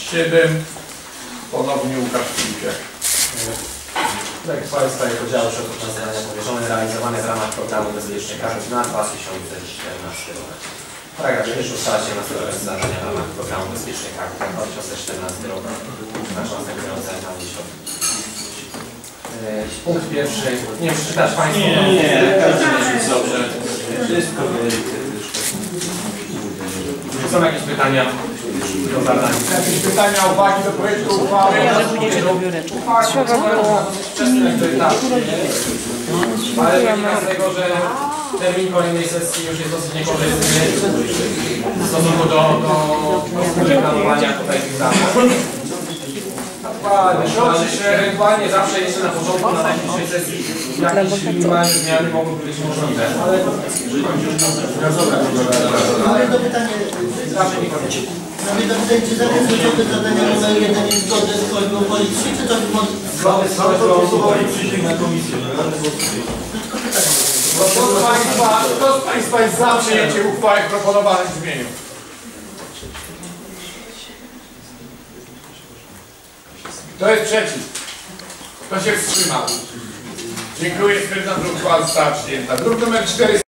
7. Ponownie Łukasz Piłciak. Tak, uchwale w sprawie podziału środków na zadania powierzone realizowane w ramach programu Bezpieczny Każdy na 2014 rok. Paragraf 1. Ustala się następujące zadania w ramach programu Bezpieczny Każdy na 2014 rok. Znaczy następujące na punkt pierwszy. Nie wiem, przeczytasz Państwo? Nie, dobrze. Wszystko Są jakieś pytania do zadania? Jakieś pytania, uwagi do projektu uchwały? Ale wynika z tego, że termin kolejnej sesji już jest dosyć niekorzystny w stosunku do planowania tutaj tych zadań. Ewentualnie zawsze jeszcze na początku, na najbliższej sesji jakieś minimalne zmiany mogą być możliwe, ale Mamy do pytania, czy zakres gotowy zadania numer 1 jest zgodny z prośbą policji, czy to na komisję. Kto z Państwa jest za przyjęciem uchwały w proponowanym brzmieniu? Kto jest przeciw? Kto się wstrzymał? Dziękuję. Stwierdzam, że uchwała została przyjęta. Druk numer 4.